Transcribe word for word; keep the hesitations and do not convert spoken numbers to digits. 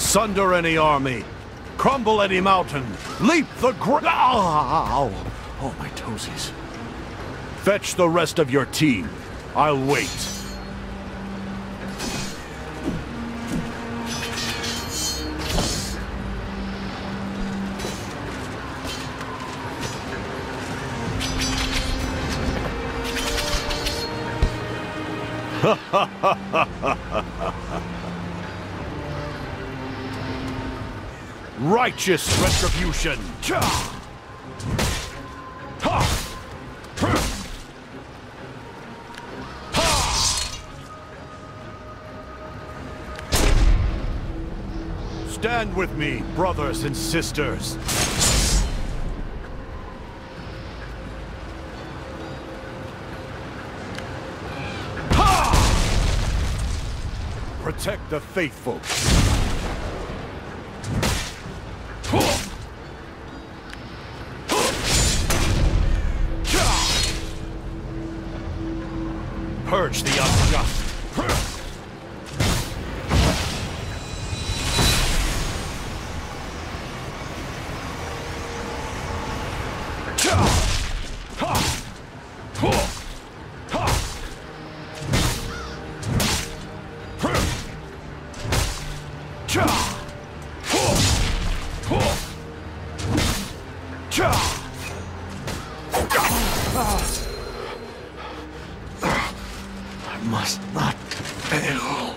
Sunder any army. Crumble any mountain. Leap the gr- Ow! Oh, my toesies. Fetch the rest of your team. I'll wait. Righteous retribution! Stand with me, brothers and sisters. Protect the faithful. Purge the unjust. I must not fail.